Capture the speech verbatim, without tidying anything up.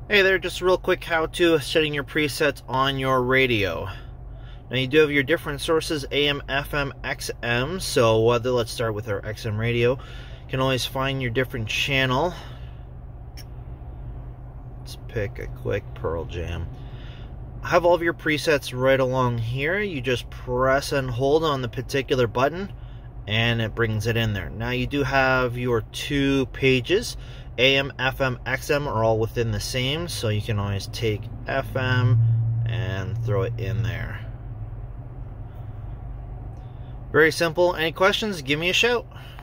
Hey there, just a real quick how-to setting your presets on your radio. Now you do have your different sources, A M, F M, X M, so whether, let's start with our X M radio. You can always find your different channel. Let's pick a quick Pearl Jam. Have all of your presets right along here. You just press and hold on the particular button and it brings it in there. Now you do have your two pages. A M, F M, X M are all within the same, so you can always take F M and throw it in there. Very simple. Any questions, give me a shout.